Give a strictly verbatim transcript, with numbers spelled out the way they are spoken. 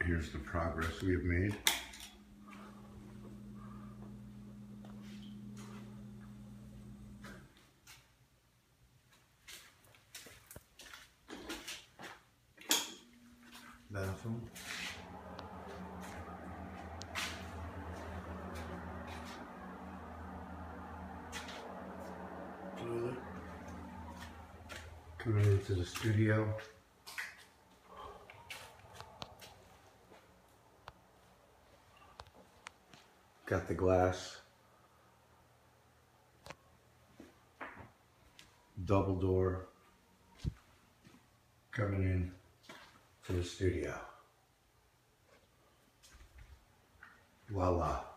Here's the progress we have made. Bathroom. Toilet. Coming into the studio. Got the glass. Double door. Coming in to the studio. Voila.